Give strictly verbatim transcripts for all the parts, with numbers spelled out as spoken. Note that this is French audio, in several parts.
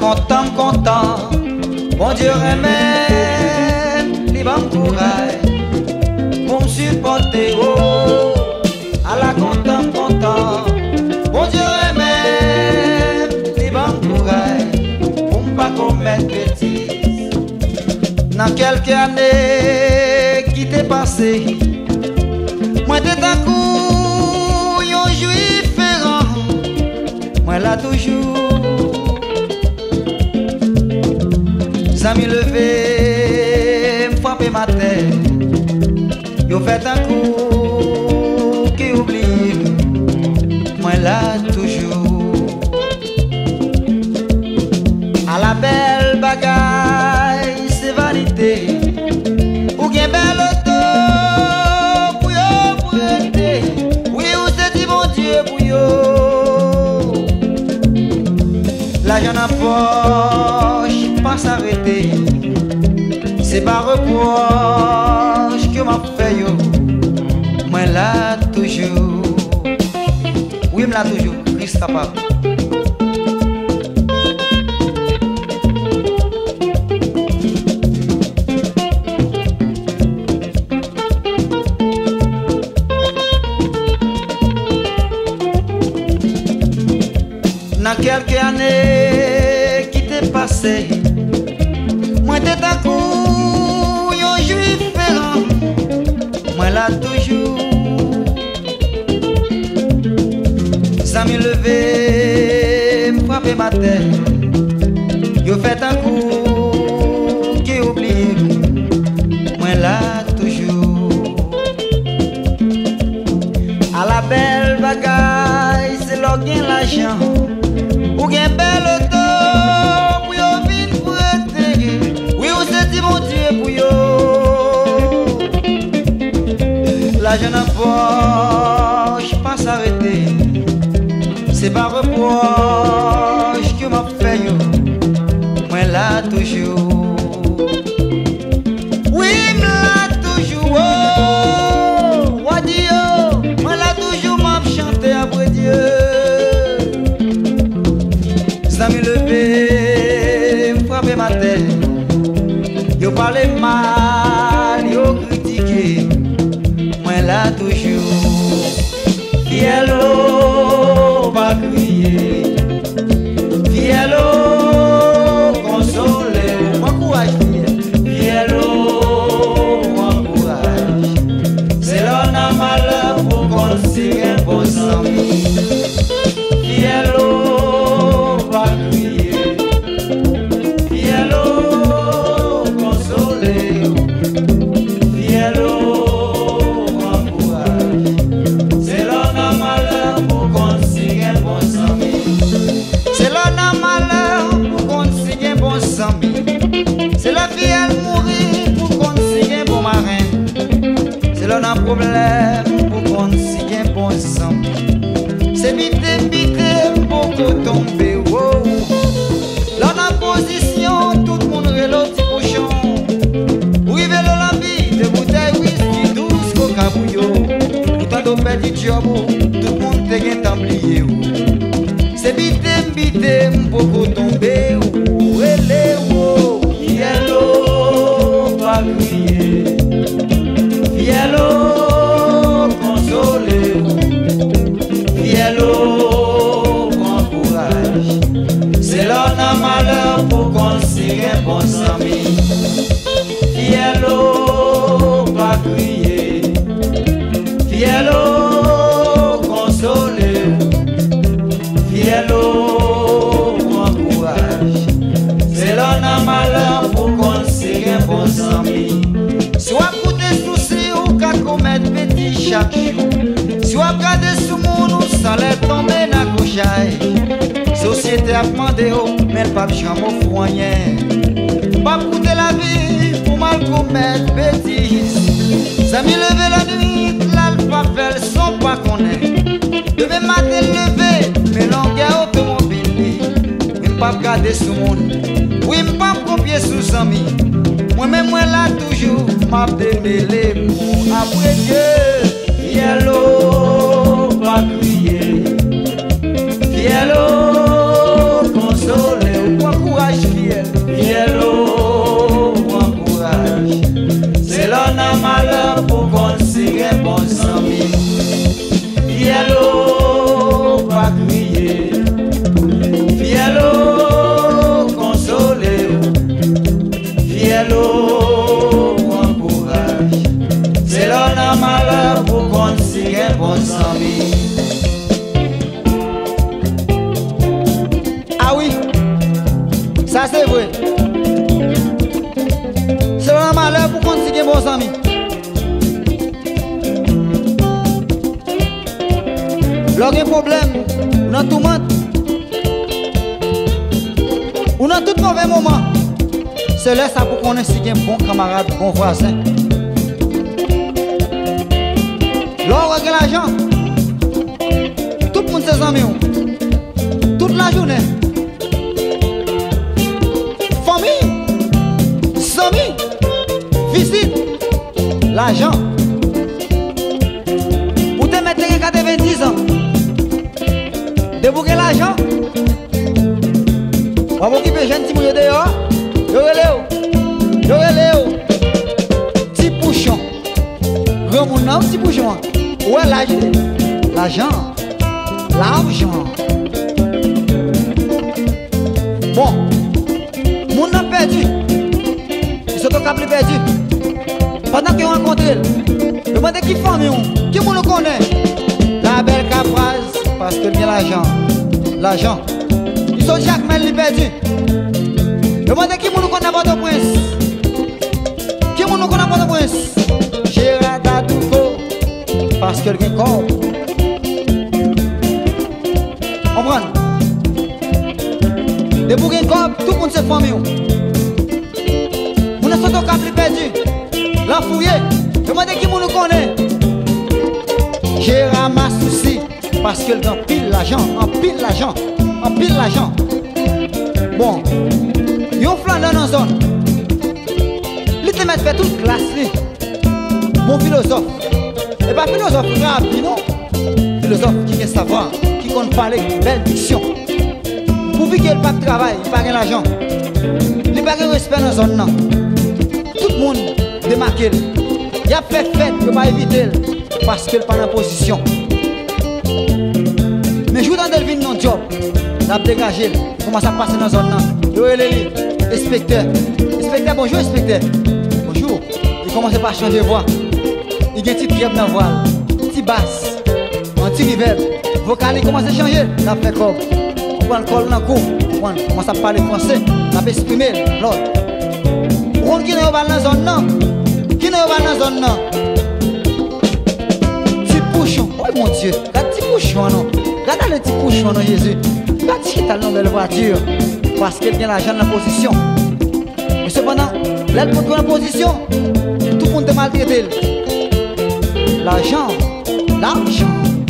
content, content. Bon Dieu remet, les bons courage pour me supporter. Oh, à la content, content. Bon Dieu remet, les bons courage pour ne pas commettre bêtises. Dans quelques années qui t'est passé, moi t'es d'un coup, yon juif ferrant, moi là toujours. Zami levé, frappé ma tête, yo fait un coup qui oublie, moi là toujours. À la belle bagaille, c'est vanité, ou bien belle auto, pour yo prêter, oui ou c'est dit mon Dieu pour yo. L'argent en poche, pas s'arrêter, c'est pas reproche que m'a fait yo, moi là toujours, oui me là toujours, Christ capable. Dans quelques années qui t'est passé, moi t'es d'un coup, yon juif ferrant, moi là toujours. Ça m'est levé, frappé ma tête, yo fait un coup qui oublie, moi là toujours. À la belle bagaille, c'est là gain l'argent, ou gain belle auto, pour yo vin prêter, oui ou c'est dit mon Dieu pour yo. L'argent en poche, pas s'arrêter, c'est pas reproche que m'a fait yo, moi là toujours. Oui, m'la toujours, oh, wadi yo, moi là toujours m'a chanté après Dieu. Zami levé, frappé ma tête, yo parlé mal, yo critiqué, moi là toujours. Fielo, pas crier, fielo, consoler, moi courage, fielo, moi courage. C'est l'on a malheur pour qu'on signe un bon ami. Fielo, pas crier, fielo, consoler, fielo, moi courage. C'est l'on a malheur pour qu'on signe un bon ami. C'est l'on a malheur pour qu'on signe un bon ami. C'est la fille elle mourir pour qu'on signe un bon marin. C'est l'on a problème pour qu'on signe un bon ami. C'est vite, vite pour qu'on tombe. Oh. L'on a position, tout le monde relote Pouchon. Pour arriver dans la vie, des bouteilles whisky douce coca bouillon. Pourtant d'on fait du job, tout le monde te gagne t'emblier. C'est vite, vite pour qu'on tombe. Oh, ele, oh, fielo, pas crier. Fielo, consoler. Fielo, bon courage. C'est l'on a malheur pour qu'on signe un bon ami. Fielo, pas crier. Fielo, consoler. Fielo, bon courage. C'est l'on a malheur pour qu'on signe un bon ami. Soit pour des soucis ou qu'à commettre petit chaque jour. Soit garder sous mon ou ça l'est tombé dans la couchaille. Société a demandé, mais le pape jamais au foyer. Pas pour la vie, pour mal commettre bêtises. Ça m'y levé la nuit, l'alpha fait le son pas qu'on est. Demain matin levé, mais longueur automobile. Oui, pas garder sous mon. Oui, pas copier sous ami. Moi-même, moi là toujours, m'a démêlé après Dieu. Fielo, pas crier. Fielo, consoler. Quoi courage. bons amis. Lors d'un problème, dans tout monde, ou dans tout mauvais moment, c'est là ça pour qu'on ait si un bon camarade, bon voisin. Lors de l'argent, tout le monde ses amis, toute la journée. Famille, amis, visite, l'argent. Pour te mettre quatre-vingt-dix ans, débouquer l'argent. On va occuper jeune petit mouillé dehors. Yo relève, yo relève. Petit Pouchon. Grand non, petit Pouchon. Ouais, l'argent. L'argent. L'argent. Bon, mon a perdu. Ils sont au câble perdu. Pendant qu'ils ont rencontré, demandez qui famille, qui nous connaît. La belle capraz, parce que bien l'argent. L'argent. Ils sont Jacques Mel perdu. Demandez qui nous connaît pas de prince. Qui nous connaît pas de prince. Gérard Dadouko, parce que le corps. On prend. De pour un corps, tout le monde se famille. On a sauté au câble perdu. La fouillé. Demandez qui nous connaît. J'ai ramassé souci parce que en pile l'argent, en pile l'argent, en pile l'argent. Bon, yon flan dans la zone. Il te met fait toute classe. Mon philosophe. Et pas philosophe rapide, non. Philosophe qui est savoir, qui compte parler, belle diction. Pour qu'il n'y ait pas de travail, il n'y a pas d'argent. Il n'y a pas de respect dans la zone. Non. Tout le monde démarqué. Il a fait fête, il ne peut pas éviter. Parce qu'il n'est pas en position. Mais je vous donne le non job. Il a dégagé. Comment ça passe dans la zone. Yo, Eléli, inspecteur. Inspecteur, bonjour, inspecteur. Bonjour. Il commence par changer de voix. Il y a une petite grève dans la voile. Petit basse. Un petit reverb. Vocal, il commence à changer. Il a fait comme. On prend le col dans le cou. On commence à parler français. On a exprimé l'autre. On qui n'est pas dans la zone, non. Qui n'est pas dans la zone, non. Petit Pouchon. Oh mon Dieu. Regarde petit Pouchon, non. Regarde le petit Pouchon, non, Jésus. Regarde qui est dans la voiture. Parce qu'il y a l'argent dans la position. Mais cependant, là, il faut la position. Tout le monde est maltraité. L'argent. L'argent.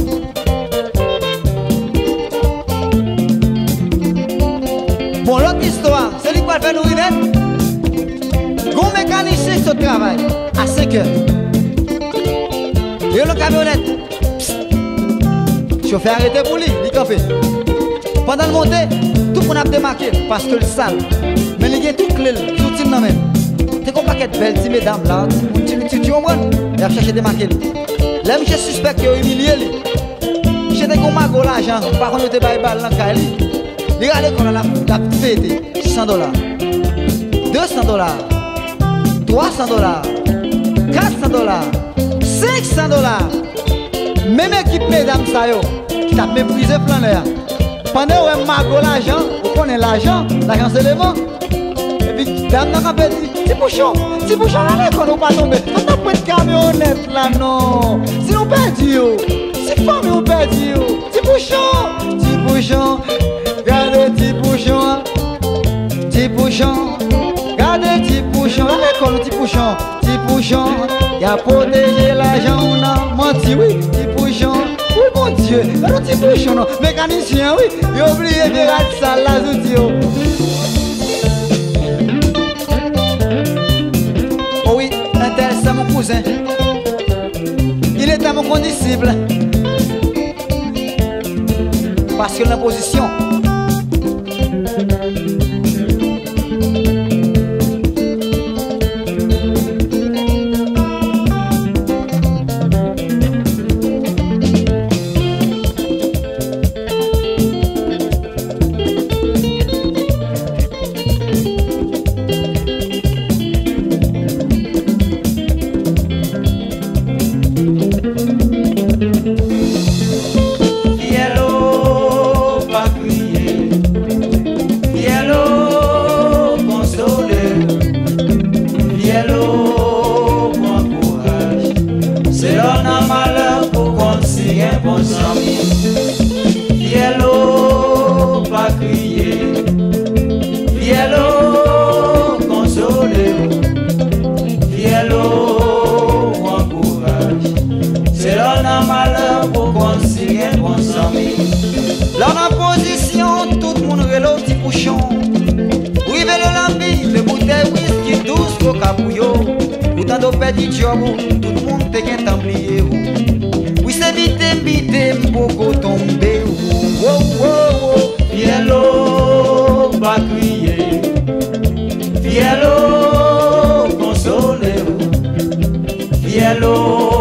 Bon, l'autre histoire, c'est lui qui va faire nous rinettes. Bon mécanicien sur le travail à cinq heures. Et le camionnette. Chauffeur arrêté pour lui, il campé. Pendant le montée, tout le monde a démarqué parce que le sale. Mais il y a tout clé, tout le monde. C'est comme un paquet de belles petites mesdames là. Tu tu tu comprends? Il a cherché à démarquer. Là, je suspect qu'il a humilié. J'étais comme un gros l'argent. Par contre, il était bail balle dans le Cali. Regardez qu'on a la fête. cent dollars. deux cents dollars. trois cents dollars, quatre cents dollars, cinq cents dollars. Même équipe mesdames ça yo, qui t'a méprisé plein l'air. Pendant où mago l'argent, vous connaissez l'argent, l'argent c'est le vent. Et puis dame n'a pas dit, c'est Pouchon, c'est Pouchon allez qu'on nous pas tomber. On n'a pas de camionnette là non. Si nous perdons, si femme nous perdons, c'est Pouchon, c'est Pouchon, regardez petit Pouchon, petit Pouchon. Regardez petit Pouchon, à l'école petit Pouchon, petit Pouchon, il a protégé l'argent, on a menti, oui, petit Pouchon, oui mon Dieu, alors petit Pouchon, non, mécanicien, oui, il a oublié de faire ça là, outils. Oh oui, un tel c'est mon cousin, il est à mon condisciple, parce que la position. Yellow, pas gris. Fielo, pas crier. Fielo, consolez-vous. Fielo, encourage. C'est l'on a malheur pour conseiller un bon ami. Là en position, tout le monde relo petit Pouchon. Rive le lambi, le bouteille whisky douce coca bouillot. Autant de petits jobs, tout le monde te qu'un templier. Oui c'est vite, vite, beaucoup tombé. Wow, wow, wow. Fielo, pas crier. Fielo, consolez-vous. Fielo.